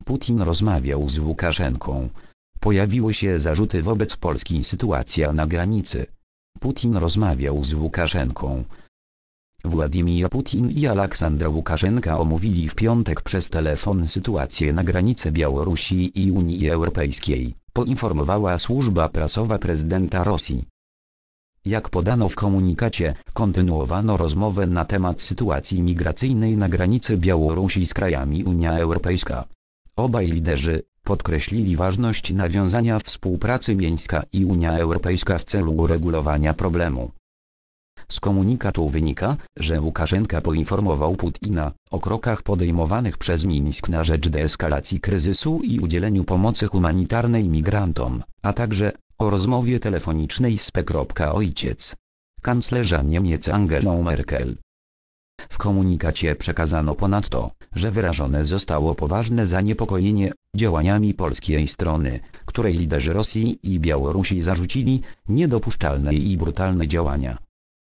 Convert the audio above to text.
Putin rozmawiał z Łukaszenką. Pojawiły się zarzuty wobec Polski. Sytuacja na granicy. Putin rozmawiał z Łukaszenką. Władimir Putin i Aleksandr Łukaszenka omówili w piątek przez telefon sytuację na granicy Białorusi i Unii Europejskiej, poinformowała służba prasowa prezydenta Rosji. Jak podano w komunikacie, kontynuowano rozmowę na temat sytuacji migracyjnej na granicy Białorusi z krajami Unia Europejska. Obaj liderzy podkreślili ważność nawiązania współpracy mięska i Unia Europejska w celu uregulowania problemu. Z komunikatu wynika, że Łukaszenka poinformował Putina o krokach podejmowanych przez Mińsk na rzecz deeskalacji kryzysu i udzieleniu pomocy humanitarnej migrantom, a także o rozmowie telefonicznej z P.Ojciec, kanclerza Niemiec Angelą Merkel. W komunikacie przekazano ponadto, że wyrażone zostało poważne zaniepokojenie działaniami polskiej strony, której liderzy Rosji i Białorusi zarzucili niedopuszczalne i brutalne działania.